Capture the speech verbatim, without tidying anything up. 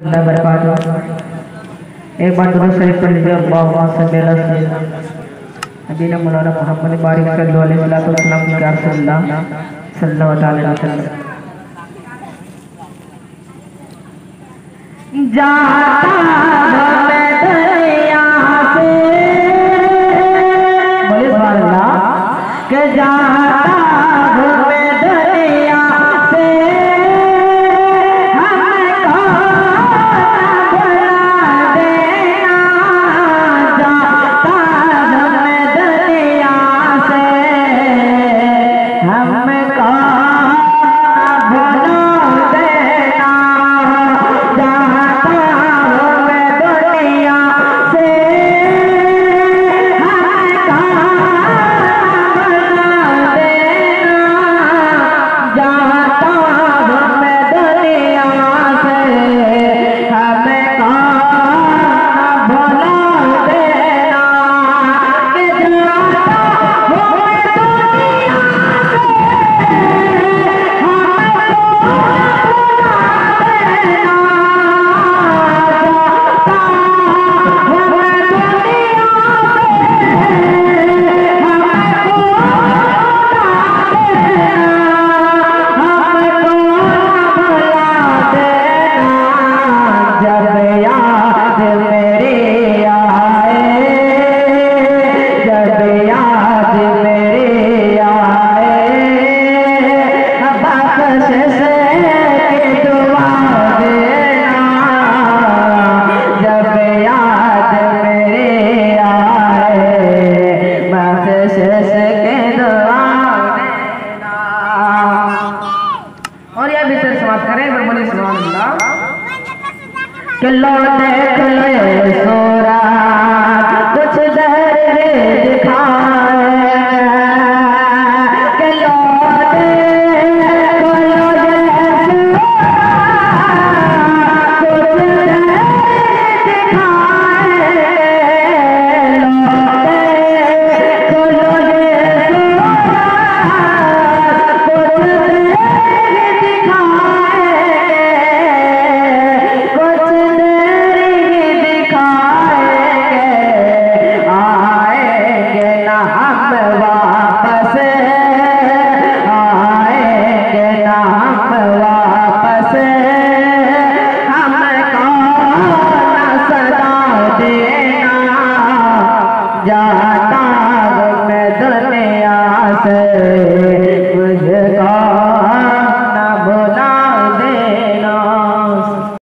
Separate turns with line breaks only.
एक बार दुरूद शरीफ पढ़ लीजिए। अल्लाहुम्मा सल्ली अला नबीना मौलाना मुहम्मद बारिक सल्लल्लाहु अलैहि वसल्लम की रसूलुल्लाह सल्लल्लाहु अलैहि वसल्लम। जाता मैं दरिया से, बोले सुभान अल्लाह, के जाता मैं दरिया से, हमको भुला देना। जाता मैं दरिया से, हमको भुला देना। और यह भी सिर समाप्त करें। बोले सुभान अल्लाह। कि लो देख लो